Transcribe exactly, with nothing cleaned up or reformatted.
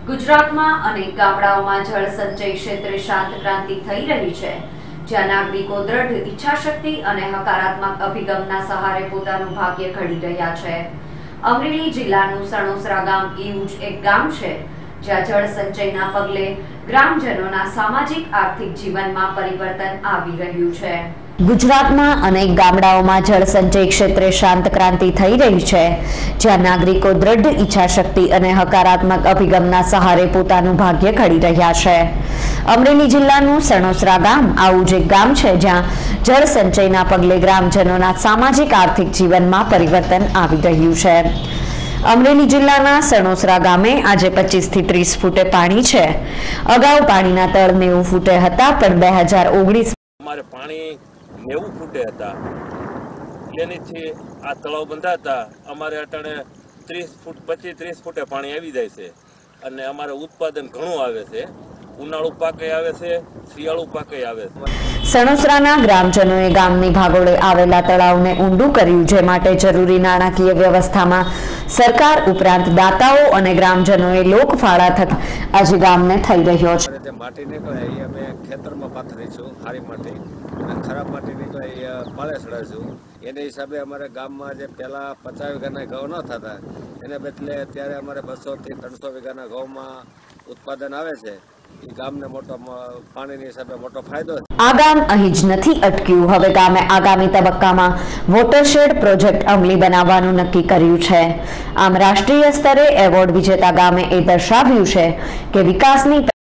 ગુજરાતમાં અનેક ગામડાઓમાં જળ સંચય ક્ષેત્રે શાંત ક્રાંતિ થઈ રહી છે, જ્યાં નાગરિકો દ્રઢ ઈચ્છાશક્તિ અને હકારાત્મક અભિગમના સહારે પોતાનું ભાગ્ય ઘડી રહ્યા છે। અમરેલી જિલ્લાનું સણોસરા ગામ એવું જ એક ગામ છે, જ્યાં જળ સંચયના પગલે ગ્રામજનોના સામાજિક આર્થિક જીવનમાં પરિવર્તન આવી રહ્યું છે। ગુજરાતમાં અનેક ગામડાઓમાં જળ સંચય ક્ષેત્રે શાંત ક્રાંતિ થઈ રહી છે, જ્યાં નાગરિકો દ્રઢ ઈચ્છાશક્તિ અને હકારાત્મક અભિગમના સહારે પોતાનું ભાગ્ય ઘડી રહ્યા છે। અમરેલી જિલ્લાનું સણોસરા ગામ આવું જ એક ગામ છે, જ્યાં જળ સંચયના પગલે ગ્રામજનોના સામાજિક આર્થિક જીવનમાં પરિવર્તન આવી રહ્યું છે। અમરેલી જિલ્લાના સણોસરા ગામે આજે પચીસ થી ત્રીસ ફૂટે પાણી છે। અગાઉ પાણીના તળ નેવું ફૂટે હતા, પણ બે હજાર ઓગણીસ અમારે પાણી નેવું ફૂટે હતા, એનીથી આ તળાવ બંધાતા અમારે અટાણે ત્રીસ ફૂટ પચીસ ત્રીસ ફૂટે પાણી આવી જાય છે અને અમારે ઉત્પાદન ઘણું આવે છે। ઉનાળુ પાકે આવે છે, શિયાળુ પાકે આવે છે। સણોસરાના ગ્રામજનોએ ગામની ભાગોળે આવેલા તળાવને ઊંડું કર્યું, જે માટે જરૂરી નાણાકીય વ્યવસ્થામાં સરકાર ઉપરાંત દાતાઓ અને ગ્રામજનોએ લોકફાળા થકી આજે ગામને થઈ રહ્યો છે। જે માટી નીકળે એ અમે ખેતરમાં પાથરીશું, સારી માટી, અને ખરાબ માટી નીકળે એ પાળે ચડાવીશું। એને હિસાબે અમારે ગામમાં જે પહેલાં પચાસ વીઘાના ઘઉં ન થતા, એને બદલે અત્યારે અમારે બસોથી ત્રણસો વીઘાના ઘઉંમાં ઉત્પાદન આવે છે। એ ગામને મોટો પાણીની હિસાબે મોટો ફાયદો છે। આ ગામ અહીં જ નથી અટક્યું, હવે ગામે આગામી તબક્કામાં વોટરશેડ પ્રોજેક્ટ અમલી બનાવવાનું નક્કી કર્યું છે। આમ રાષ્ટ્રીય સ્તરે એવોર્ડ વિજેતા ગામે એ દર્શાવ્યું છે કે વિકાસની